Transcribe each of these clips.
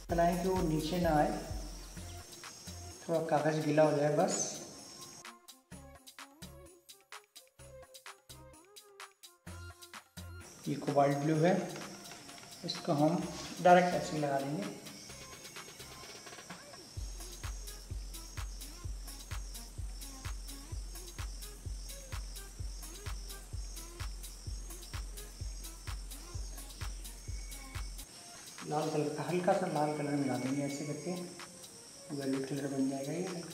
फैलाएं कि वो नीचे ना आए, थोड़ा कागज़ गीला हो जाए बस। ये कोबाल्ट ब्लू है, इसको हम डायरेक्ट ऐसे लगा देंगे। लाल कलर का, हल्का सा लाल कलर मिला देंगे ऐसे करके, वेलवेट कलर बन जाएगा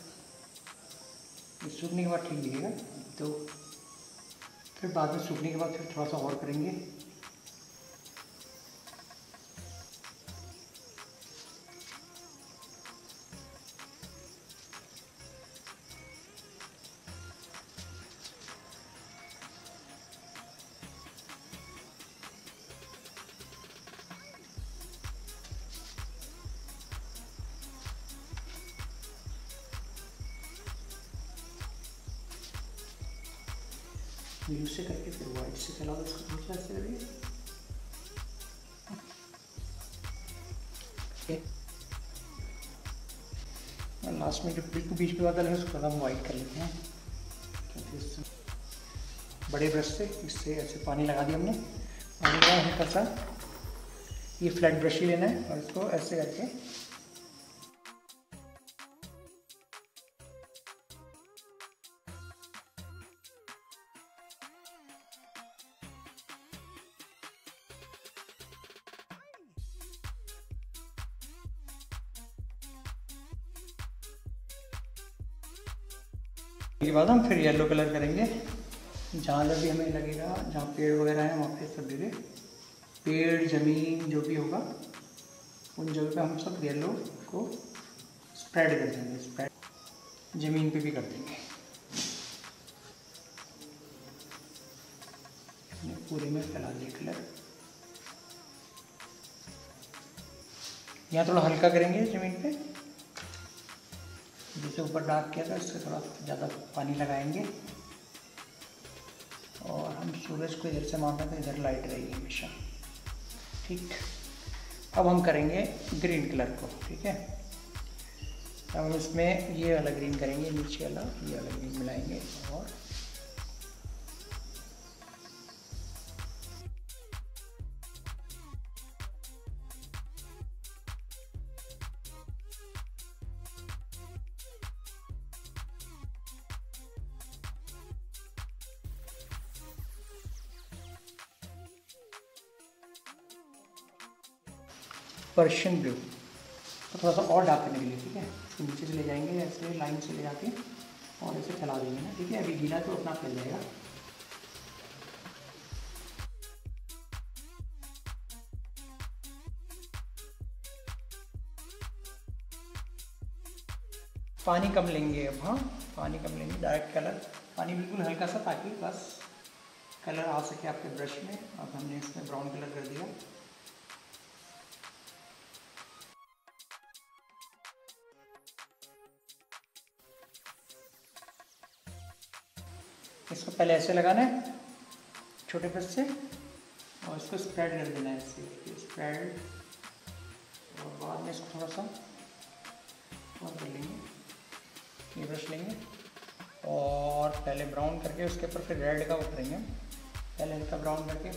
ये सूखने के बाद ठीक दिखेगा। तो फिर बाद में सूखने के बाद फिर थोड़ा सा और करेंगे। ब्लू से करके फिर वाइट से चला दो उसको, थोड़ा सा ऐसे करिए। लास्ट में जो बिल्कुल बीच में बादल है उसको हम वाइट कर लेते हैं, क्योंकि इससे बड़े ब्रश से इससे ऐसे पानी लगा दिया हमने। पानी लगा हल्का सा, ये फ्लैट ब्रश ही लेना है और इसको ऐसे करके के बाद हम फिर येलो कलर करेंगे। जहाँ जब भी हमें लगेगा, जहाँ पेड़ वगैरह है वहाँ पे सब जगह, पेड़ ज़मीन जो भी होगा उन जगह पे हम सब येलो को स्प्रेड कर देंगे। स्प्रेड ज़मीन पे भी कर देंगे, पूरे में फैला दिया कलर। यहाँ थोड़ा हल्का करेंगे ज़मीन पे, जैसे ऊपर डार्क किया था इससे थोड़ा ज़्यादा पानी लगाएंगे। और हम सूरज को इधर से मारना तो इधर लाइट रहेगी हमेशा। ठीक, अब हम करेंगे ग्रीन कलर को। ठीक है, अब हम इसमें ये वाला ग्रीन करेंगे, नीचे वाला ये वाला ग्रीन मिलाएंगे। और पर्शियन ब्लू तो थोड़ा सा और डार्क करने के लिए। ठीक है, इसको नीचे से ले जाएंगे ऐसे लाइन से ले जाके और ऐसे फैला देंगे ना। ठीक है, अभी गीला तो अपना फैल जाएगा। पानी कम लेंगे अब। हाँ, पानी कम लेंगे, डायरेक्ट कलर पानी बिल्कुल हल्का सा, ताकि बस कलर आ सके आपके ब्रश में। अब हमने इसमें ब्राउन कलर कर दिया। इसको पहले ऐसे लगाना है छोटे ब्रश से और इसको स्प्रेड कर देना है ऐसे स्प्रेड। और बाद में इसको थोड़ा सा और कर लेंगे, ये ब्रश लेंगे और पहले ब्राउन करके उसके ऊपर फिर रेड का वो करेंगे। पहले हल्का ब्राउन करके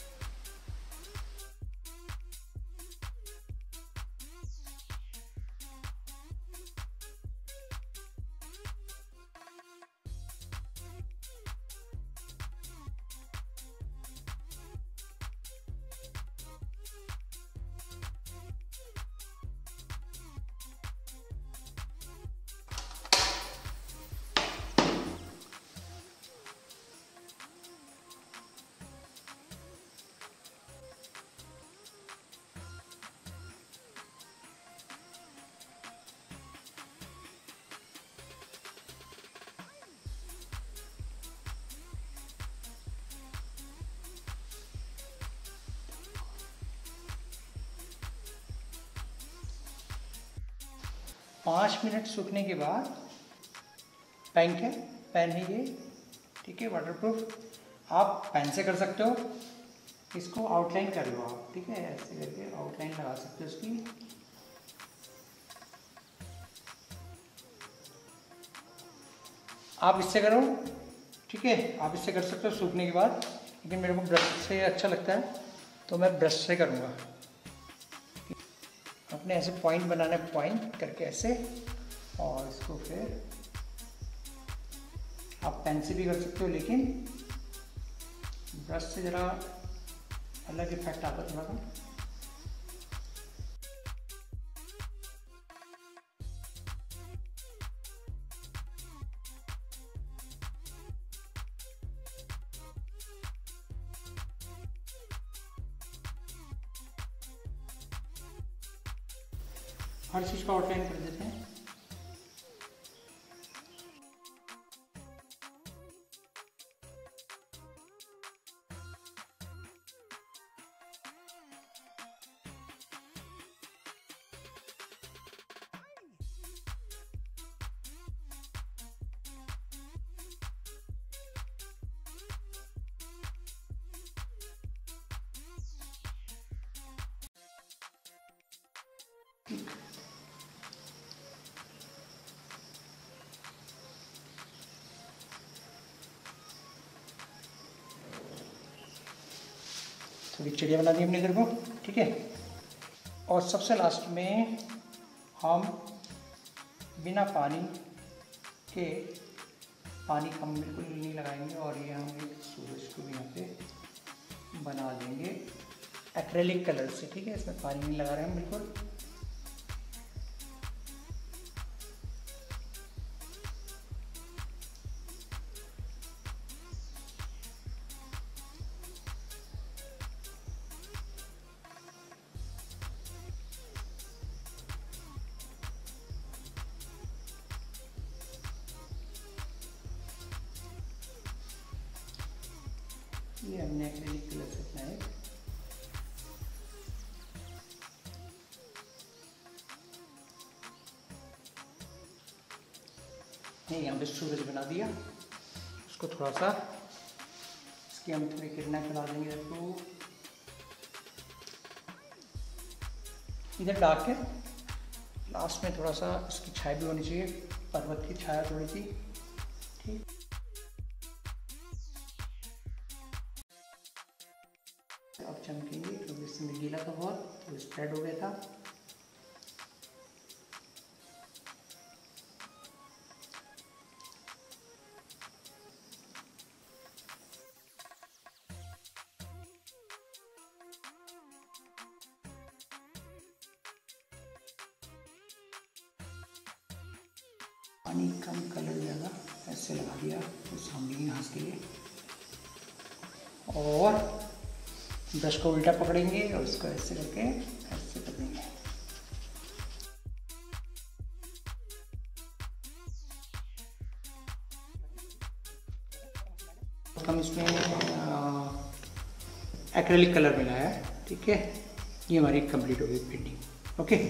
पाँच मिनट सूखने के बाद पेन है, पेन है ये। ठीक है, वाटरप्रूफ। आप पेन से कर सकते हो, इसको आउटलाइन कर लो आप। ठीक है, ऐसे करके आउटलाइन लगा सकते हो इसकी। आप इससे करो, ठीक है, आप इससे कर सकते हो सूखने के बाद, लेकिन मेरे को ब्रश से अच्छा लगता है तो मैं ब्रश से करूँगा। अपने ऐसे पॉइंट बनाना है, पॉइंट करके ऐसे, और इसको फिर आप पेन से भी कर सकते हो, लेकिन ब्रश से ज़रा अलग इफेक्ट आता है थोड़ा सा। हर चीज़ का आउटलाइन कर देते हैं। थोड़ी चिड़िया बना दी हमने इधर को, ठीक है। और सबसे लास्ट में हम बिना पानी के, पानी हम बिल्कुल नहीं लगाएंगे, और ये हम एक सूरज को भी यहाँ पे बना देंगे एक्रेलिक कलर से, ठीक है। इसमें पानी नहीं लगा रहे हैं बिल्कुल। ये हमने एक्रेलिक कलर से अपना एक यहाँ पे सूरज बना दिया। उसको थोड़ा सा इसकी हम थोड़ी किरणें फैला देंगे तो इधर डार्क है। लास्ट में थोड़ा सा इसकी छाया भी होनी चाहिए, पर्वत की छाया थोड़ी सी, ठीक। अब चमकेंगे क्योंकि इसमें गीला था बहुत, तो स्प्रेड हो गया था। पानी कम, कलर ज़्यादा, ऐसे लगा दिया तो सामने घास के लिए। और ब्रश को उल्टा पकड़ेंगे और इसको ऐसे करके ऐसे पकड़ेंगे। हम इसमें एक्रेलिक कलर मिलाया है, ठीक है। ये हमारी कंप्लीट हो गई पेंटिंग, ओके।